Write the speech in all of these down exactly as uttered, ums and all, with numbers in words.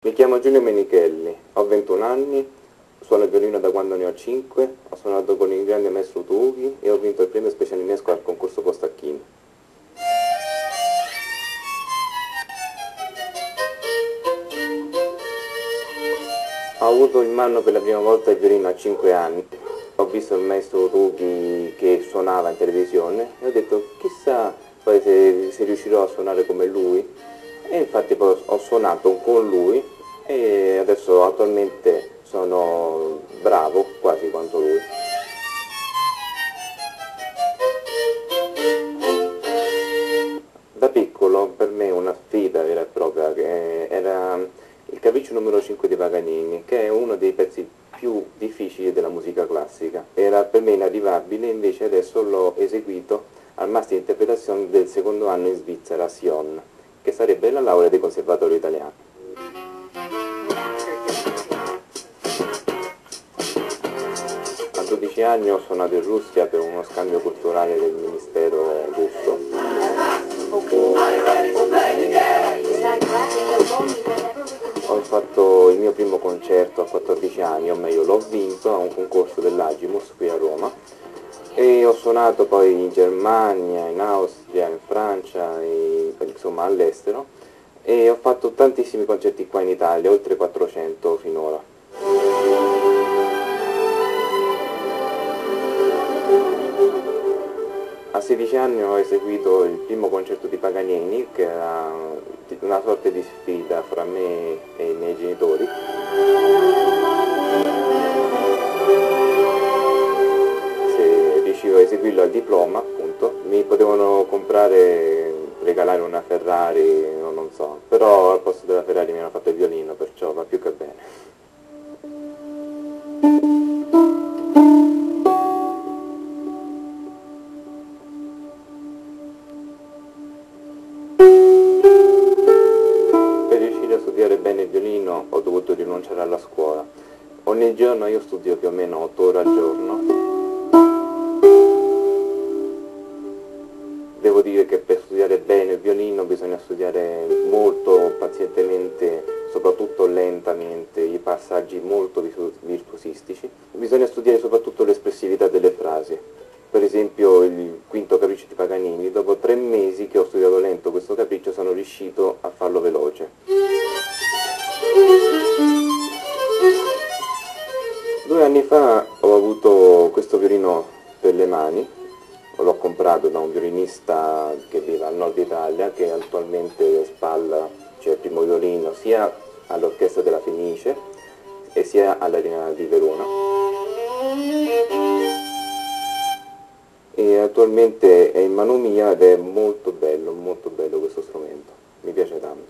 Mi chiamo Giulio Menichelli, ho ventuno anni, suono il violino da quando ne ho cinque, ho suonato con il grande maestro Tuughi e ho vinto il premio specialinesco al concorso Costacchini. Ho avuto in mano per la prima volta il violino a cinque anni, ho visto il maestro Tuughi che suonava in televisione e ho detto chissà poi se, se riuscirò a suonare come lui, e infatti poi ho suonato con lui e adesso attualmente sono bravo quasi quanto lui. Da piccolo per me una sfida vera e propria che era il Capriccio numero cinque di Paganini, che è uno dei pezzi più difficili della musica classica. Era per me inarrivabile, invece adesso l'ho eseguito al Master di Interpretazione del secondo anno in Svizzera, a Sion, che sarebbe la laurea del Conservatorio Italiano. A dodici anni ho suonato in Russia per uno scambio culturale del Ministero russo. Ho fatto il mio primo concerto a quattordici anni, o meglio l'ho vinto a un concorso dell'Agimus qui a Roma, e ho suonato poi in Germania, in Austria, in Francia, e, insomma all'estero, e ho fatto tantissimi concerti qua in Italia, oltre quattrocento finora. A sedici anni ho eseguito il primo concerto di Paganini, che era una sorta di sfida fra me e i miei genitori. Se riuscivo a eseguirlo al diploma, appunto, mi potevano comprare, regalare una Ferrari, non so, però al posto della Ferrari mi hanno fatto il violino, perciò va più che bene. Per riuscire a studiare bene il violino ho dovuto rinunciare alla scuola. Ogni giorno io studio più o meno otto ore al giorno. Devo dire che per studiare bene il violino bisogna studiare molto pazientemente, soprattutto lentamente, i passaggi molto virtuosistici. Bisogna studiare soprattutto l'espressività delle frasi. Per esempio il quinto capriccio di Paganini, dopo tre mesi che ho studiato lento questo capriccio sono riuscito a farlo veloce. Due anni fa ho avuto questo violino per le mani, l'ho comprato da un violinista che vive al nord Italia, che attualmente spalla, cioè il primo violino, sia all'Orchestra della Fenice e sia all'Arena di Verona. E attualmente è in mano mia ed è molto bello, molto bello questo strumento, mi piace tanto.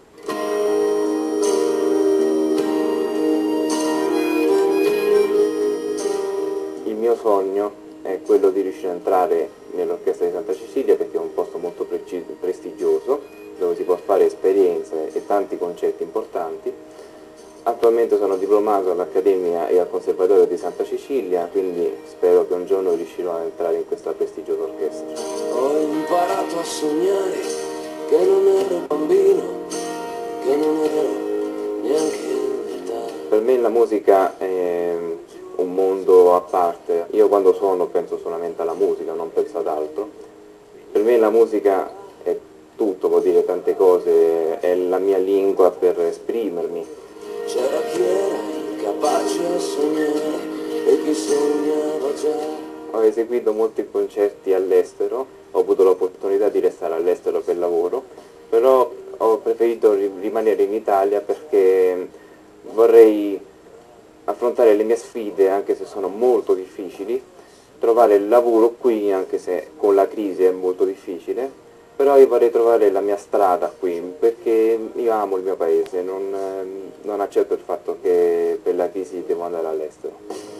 Il mio sogno è quello di riuscire a entrare nell'Orchestra di Santa Cecilia, perché è un posto molto prestigioso, dove si può fare esperienze e tanti concerti importanti. Attualmente sono diplomato all'Accademia e al Conservatorio di Santa Cecilia, quindi spero che un giorno riuscirò a entrare in questa prestigiosa orchestra. Ho imparato a sognare che non ero bambino, che non ero neanche in età. Per me la musica è un mondo a parte. Io quando suono penso solamente alla musica, non penso ad altro. Per me la musica è tutto, vuol dire tante cose, è la mia lingua per esprimermi. C'era chi era incapace a sognare e chi sognava già. Ho eseguito molti concerti all'estero, ho avuto l'opportunità di restare all'estero per lavoro, però ho preferito rimanere in Italia perché vorrei affrontare le mie sfide, anche se sono molto difficili, trovare il lavoro qui, anche se con la crisi è molto difficile, però io vorrei trovare la mia strada qui, perché io amo il mio paese, non, non accetto il fatto che per la crisi devo andare all'estero.